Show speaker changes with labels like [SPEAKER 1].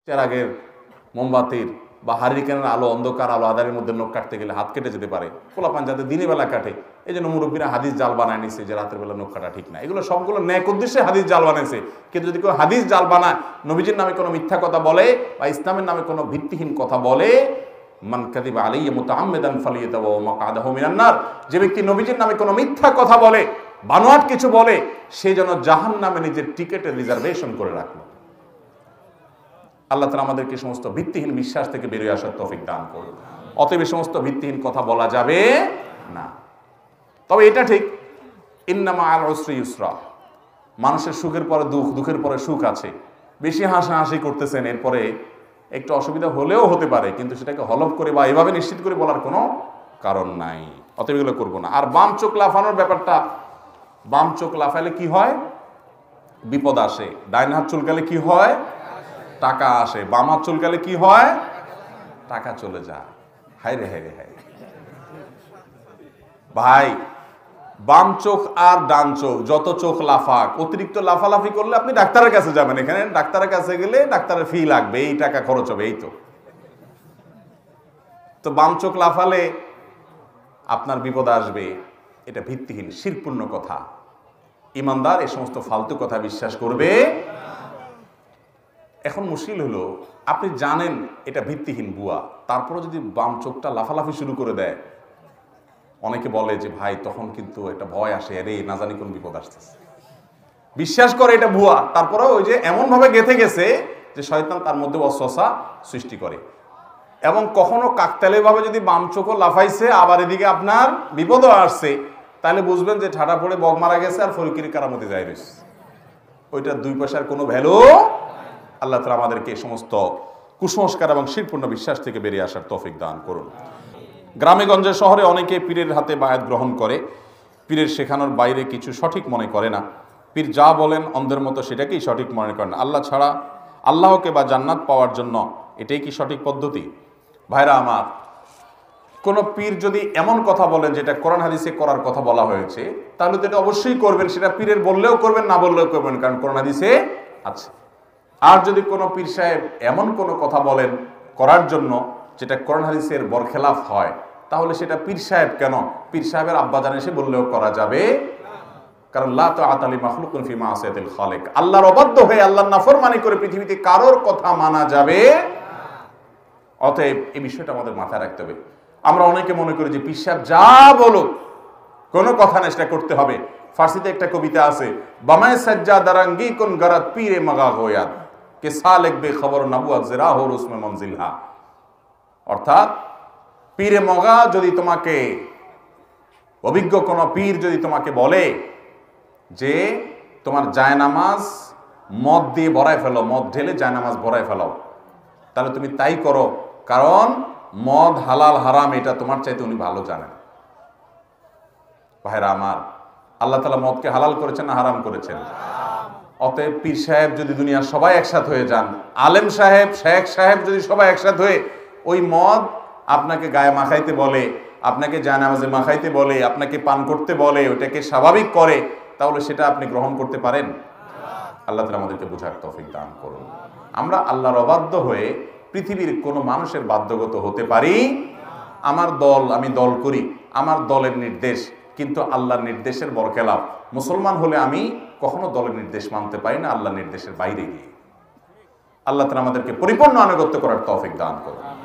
[SPEAKER 1] চেরাগের, মোমবাতির বা হারিকেনের আলো, অন্ধকার আলো আধারের মধ্যে নখ কাটতে গেলে হাত কেটে যেতে পারে। পোলাপান যাতে দিনের বেলা কাটে, এই জন্য মুরব্বীরা হাদিস জাল বানায় নিছে যে রাতের বেলা নখ কাটা ঠিক না। এগুলো সবগুলো ন্যাক উদ্দেশ্যে হাদিস জাল বানাইছে। কিন্তু যদি কেউ হাদিস জাল বানায়, নবীজির নামে কোনো মিথ্যা কথা বলে বা ইসলামের নামে কোনো ভিত্তিহীন কথা বলে, মান কাযিবা আলাইয়া মুতাআম্মিদান ফালিয়াতাবাওয়া মাকআদাহু মিনান নার, যে ব্যক্তি নবীজির নামে কোনো মিথ্যা কথা বলে, বানোয়াট কিছু বলে, সে যেন জাহান্নামে নিজের টিকেটের রিজার্ভেশন করে রাখলো। আল্লাহ তাআলা আমাদেরকে সমস্ত ভিত্তিহীন বিশ্বাস থেকে বেরিয়ে আসার তৌফিক দান করুন। অতএব সমস্ত ভিত্তিহীন কথা বলা যাবে না। তবে এটা ঠিক, ইন্না মাআল উসরি ইউসরা, মানুষের সুখের পরে দুঃখ, দুঃখের পরে সুখ আছে। বেশি হাসাহাসি করতেছেন, এরপরে একটু অসুবিধা হলেও হতে পারে, কিন্তু সেটাকে হলফ করে বা এভাবে নিশ্চিত করে বলার কোনো কারণ নাই। অতএব এগুলো করবো না। আর বাম চোখ লাফানোর ব্যাপারটা, বাম চোখ লাফাইলে কি হয়? বিপদ আসে। ডাইন হাত চুলকালে কি হয়? টাকা আসে। বাম হাত চুলকালে কি হয়? টাকা চলে যায়। হায় রে হায় রে হায় ভাই, বাম চোখ আর ডান চোখ যত চোখ লাফাক, অতিরিক্ত লাফালাফি করলে আপনি ডাক্তারের কাছে যাবেন। এখানে ডাক্তারের কাছে গেলে ডাক্তারের ফি লাগবে, এই টাকা খরচ হবে, এই তো বাম চোখ লাফালে আপনার বিপদ আসবে। এটা ভিত্তিহীন শিরকপূর্ণ কথা। ইমানদার এই সমস্ত ফালতু কথা বিশ্বাস করবে। এখন মুশকিল হলো, আপনি জানেন এটা ভিত্তিহীন বুয়া, তারপরে যদি বাম চোখটা লাফালাফি শুরু করে দেয়, অনেকে বলে যে ভাই তখন কিন্তু একটা ভয় আসে, আরে না জানি কোন বিপদ আসতেছে। বিশ্বাস করে এটা ভুয়া, তারপরে ওই যে এমন ভাবে গেঁথে গেছে যে শয়তান তার মধ্যে ওয়াসওয়াসা সৃষ্টি করে। এবং কখনো কাকতালীয় ভাবে যদি বাম চোখও লাফাইছে, আবার এদিকে আপনার বিপদও আসছে, তাহলে বুঝবেন যে ঠাডা পড়ে বগ মারা গেছে আর ফরিকির কারামতে যায় রয়েছে। ওইটার দুই পয়সার কোনো ভ্যালু। আল্লাহ তাআলা আমাদেরকে এই সমস্ত কুসংস্কার এবং শিরকপূর্ণ বিশ্বাস থেকে বেরিয়ে আসার তৌফিক দান করুন। গ্রামে গঞ্জে শহরে অনেকে পীরের হাতে বায়াত গ্রহণ করে, পীরের শেখানোর বাইরে কিছু সঠিক মনে করে না। পীর যা বলেন অন্ধের মতো সেটাকেই সঠিক মনে করেন। আল্লাহ ছাড়া, আল্লাহকে বা জান্নাত পাওয়ার জন্য এটাই কি সঠিক পদ্ধতি? ভাইরা আমার, কোন পীর যদি এমন কথা বলেন যেটা কোরআন হাদিসে করার কথা বলা হয়েছে, তাহলে তো এটা অবশ্যই করবেন। সেটা পীরের বললেও করবেন, না বললেও করবেন, কারণ কোরআন হাদিসে আছে। আর যদি কোনো পীর সাহেব এমন কোনো কথা বলেন করার জন্য যেটা কোরআন হাদিসের বরখেলাফ হয়, তাহলে সেটা পীর সাহেব কেন, পীর সাহেবের আব্বাজান এসে বললেও করা যাবে। কারণ লা তাআতা লি মাখলুকিন ফি মাসিয়াতিল খালিক, আল্লাহর অবাধ্য হয়ে আল্লাহর নাফরমানি করে পৃথিবীতে কারোর কথা মানা যাবে। অতএব এই বিষয়টা আমাদের মাথায় রাখতে হবে। আমরা অনেকে মনে করি যে পীর সাহেব যা বলুক কোনো কথা না, সেটা করতে হবে। ফার্সিতে একটা কবিতা আছে, বামায়ে সাজ্জা দারাঙ্গি কোন গরাত পীরে মাগা গোয়াত কে সালেক বে খবর নবুয়াত জরা হো রুসমে মনজিলহা। অর্থাৎ পীরে মগা যদি তোমাকে, অভিজ্ঞ কোন পীর যদি তোমাকে বলে যে তোমার জায়নামাজ মদ দিয়ে ভরায় ফেলো, মদ ঢেলে জায়নামাজ ভরায় ফেলো, তাহলে তুমি তাই করো, কারণ মদ হালাল হারাম এটা তোমার চাইতে উনি ভালো জানেন। ভাইরা আমার, আল্লাহ তাআলা মদকে হালাল করেছেন না হারাম করেছেন? অতএব পীর সাহেব যদি দুনিয়ার সবাই একসাথ হয়ে যান, আলেম সাহেব, শেখ সাহেব যদি সবাই একসাথ হয়ে ওই মদ আপনাকে গায়ে মাখাইতে বলে, আপনাকে জায়নামাজে মাখাইতে বলে, আপনাকে পান করতে বলে, ওটাকে স্বাভাবিক করে, তাহলে সেটা আপনি গ্রহণ করতে পারেন? আল্লাহ তাআলা আমাদেরকে বোঝার তৌফিক দান করুন। আমরা আল্লাহর অবাধ্য হয়ে পৃথিবীর কোনো মানুষের বাধ্যগত হতে পারি? আমার দল, আমি দল করি, আমার দলের নির্দেশ, কিন্তু আল্লাহর নির্দেশের বরখেলাফ। মুসলমান হলে আমি কখনো দলের নির্দেশ মানতে পারি না, আল্লাহর নির্দেশের বাইরে গিয়ে। আল্লাহ তাআলা আমাদেরকে পরিপূর্ণ আনুগত্য করার তৌফিক দান করুন।